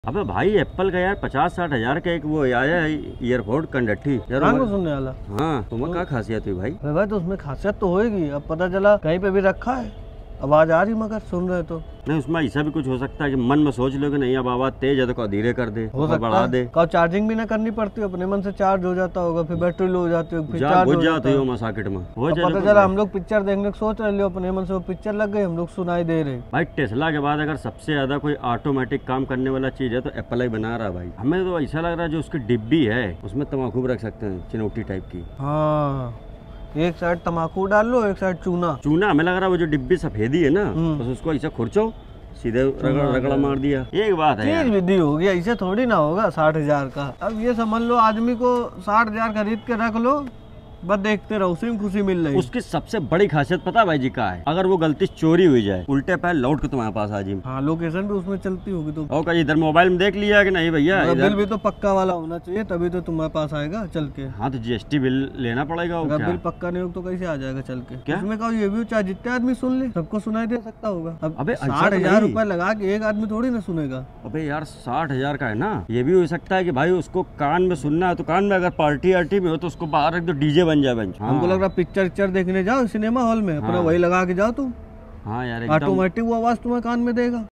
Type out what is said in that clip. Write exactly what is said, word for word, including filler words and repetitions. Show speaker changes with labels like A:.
A: अबे भाई एप्पल का यार पचास साठ हजार का एक वो आया है ईयरफोन कंडक्टी यार
B: को सुनने वाला।
A: हाँ तुम्हें क्या खासियत हुई भाई?
B: भाई तो उसमें खासियत तो होएगी। अब पता चला कहीं पे भी रखा है, आवाज आ रही मगर सुन रहे तो
A: नहीं। उसमें ऐसा भी कुछ हो सकता है कि मन में सोच लो कि नहीं अब आवाज तेज है तो धीरे कर दे,
B: हो सकता
A: बढ़ा दे।
B: का चार्जिंग भी ना करनी पड़ती, अपने मन से चार्ज हो जाता होगा, फिर बैटरी लो हो जाती होगी, फिर चार्ज हो जाता है
A: मार्केट में।
B: पता चला हम लोग पिक्चर देखने सोच रहे, अपने मन से वो पिक्चर लग गई, हम लोग सुनाई दे रहे।
A: भाई टेस्ला के बाद अगर सबसे ज्यादा कोई ऑटोमेटिक काम करने वाला चीज है तो एप्पल ही बना रहा है भाई। हमें तो ऐसा लग रहा है जो उसकी डिब्बी है उसमें तम्बाकू रख सकते हैं, चिनौटी टाइप की।
B: हाँ एक साइड तम्बाकू डाल लो, एक साइड चूना
A: चूना हमें लग रहा है वो जो डिब्बी सफेदी है ना, बस उसको ऐसा खुरचो सीधे रगड़ रगड़ा मार दिया। एक बात है
B: चीज विधि होगी, ऐसे थोड़ी ना होगा। साठ हजार का अब ये समझ लो आदमी को साठ हजार खरीद के रख लो, बस देखते रहो, उसी में खुशी मिल रही।
A: उसकी सबसे बड़ी खासियत पता भाई जी का है, अगर वो गलती चोरी हुई जाए उल्टे पैर लौट के तुम्हारे पास आ जाए।
B: हाँ लोकेशन भी उसमें चलती होगी तो
A: और इधर मोबाइल में देख लिया कि नहीं भैया?
B: बिल भी तो पक्का वाला होना चाहिए तभी तो तुम्हारे पास आएगा चल के।
A: हाँ तो जीएसटी बिल लेना पड़ेगा।
B: अगर बिल पक्का नहीं होगा तो कैसे आ जाएगा चल के? क्या इसमें कहो ये भी चाहे जितने आदमी सुन ले सबको सुनाई दे सकता होगा। अब साठ हजार रूपए लगा के एक आदमी थोड़ी ना सुनेगा।
A: अबे यार साठ हजार का है ना, ये भी हो सकता है कि भाई उसको कान में सुनना है तो कान में, अगर पार्टी आर्टी में हो तो उसको बाहर एक तो डीजे बन जाए।
B: हमको लग रहा पिक्चर पिक्चर देखने जाओ सिनेमा हॉल में, अपना वही लगा के जाओ तुम।
A: हाँ यार
B: ऑटोमेटिक वो आवाज तुम्हें कान में देगा।